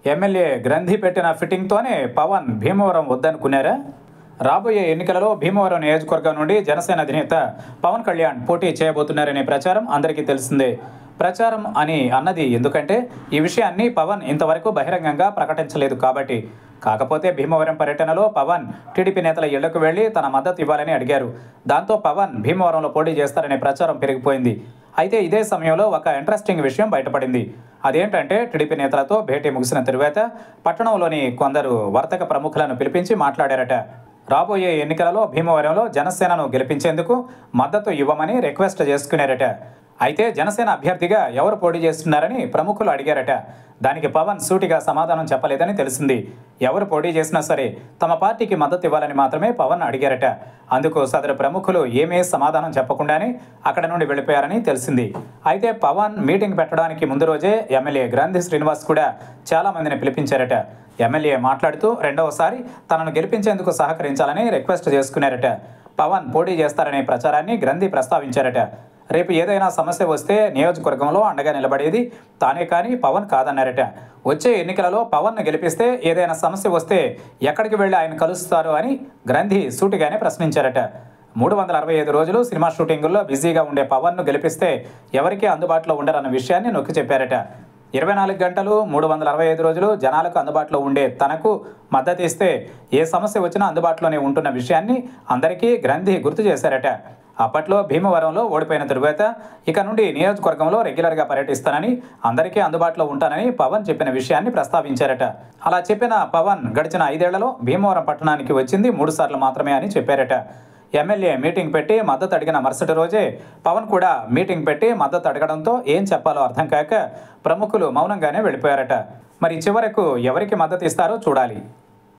MLA గ్రంథి పెట్టిన ఫిట్టింగ్తోనే పవన్ భీమవరం వద్దనుకున్నారా? రాబోయే ఎన్నికలలో భీమవరం నియోజకవర్గం నుండి జనసేన అధినేత పవన్ కళ్యాణ్ పోటీ చేయబోతున్నారనే ప్రచారం అందరికీ తెలిసిందే. ప్రచారం అని అన్నది ఎందుకంటే ఈ విషయాన్ని పవన్ ఇంతవరకు బహిరంగంగా ప్రకటించలేదు కాబట్టి. కాకపోతే భీమవరం పర్యటనలో పవన్ టీడీపీ నేతల ఇళ్లకు వెళ్లి తన మద్దతు ఇవ్వాలని అడిగారు. దాంతో పవన్ భీమవరంలో పోటీ చేస్తారనే ప్రచారం పెరిగిపోయింది. అయితే ఇదే సమయంలో ఒక ఇంట్రెస్టింగ్ విషయం బయటపడింది. అదేంటంటే టీడీపీ నేతలతో భేటీ ముగిసిన తరువాత పట్టణంలోని కొందరు వర్తక ప్రముఖులను పిలిపించి మాట్లాడారట. రాబోయే ఎన్నికలలో భీమవరంలో జనసేనను గెలిపించేందుకు మద్దతు ఇవ్వమని రిక్వెస్ట్ చేసుకున్నారట. అయితే జనసేన అభ్యర్థిగా ఎవరు పోటీ చేస్తున్నారని ప్రముఖులు అడిగారట. దానికి పవన్ సూటిగా సమాధానం చెప్పలేదని తెలిసింది. ఎవరు పోటీ చేసినా సరే తమ పార్టీకి మద్దతు ఇవ్వాలని మాత్రమే పవన్ అడిగారట. అందుకు సదరు ప్రముఖులు ఏమీ సమాధానం చెప్పకుండానే అక్కడ నుండి వెళ్ళిపోయారని తెలిసింది. అయితే పవన్ మీటింగ్ పెట్టడానికి ముందు రోజే ఎమ్మెల్యే గ్రంథి శ్రీనివాస్ కూడా చాలా మందిని పిలిపించారట. ఎమ్మెల్యే మాట్లాడుతూ రెండవసారి తనను గెలిపించేందుకు సహకరించాలని రిక్వెస్ట్ చేసుకున్నారట. పవన్ పోటీ చేస్తారనే ప్రచారాన్ని గ్రంథి ప్రస్తావించారట. రేపు ఏదైనా సమస్య వస్తే నియోజకవర్గంలో అండగా నిలబడేది తానే కానీ పవన్ కాదన్నారట. వచ్చే ఎన్నికలలో పవన్ను గెలిపిస్తే ఏదైనా సమస్య వస్తే ఎక్కడికి వెళ్ళి ఆయన కలుస్తారు అని గ్రంథి సూటిగానే ప్రశ్నించారట. 365 రోజులు సినిమా షూటింగుల్లో బిజీగా ఉండే పవన్ను గెలిపిస్తే ఎవరికీ అందుబాటులో ఉండరన్న విషయాన్ని నొక్కి చెప్పారట. 24 గంటలు 365 రోజులు జనాలకు అందుబాటులో ఉండే తనకు మద్దతు ఇస్తే ఏ సమస్య వచ్చినా అందుబాటులోనే ఉంటున్న విషయాన్ని అందరికీ గ్రంథి గుర్తు చేశారట. అప్పట్లో భీమవరంలో ఓడిపోయిన తరువాత ఇక నుండి నియోజకవర్గంలో రెగ్యులర్గా పర్యటిస్తానని, అందరికీ అందుబాటులో ఉంటానని పవన్ చెప్పిన విషయాన్ని ప్రస్తావించారట. అలా చెప్పిన పవన్ గడిచిన 5 ఏళ్లలో భీమవరం పట్టణానికి వచ్చింది 3 సార్లు మాత్రమే అని చెప్పారట. ఎమ్మెల్యే మీటింగ్ పెట్టి మద్దతు అడిగిన మరుసటి రోజే పవన్ కూడా మీటింగ్ పెట్టి మద్దతు అడగడంతో ఏం చెప్పాలో అర్థం కాక ప్రముఖులు మౌనంగానే వెళ్ళిపోయారట. మరి చివరకు ఎవరికి మద్దతు ఇస్తారో చూడాలి.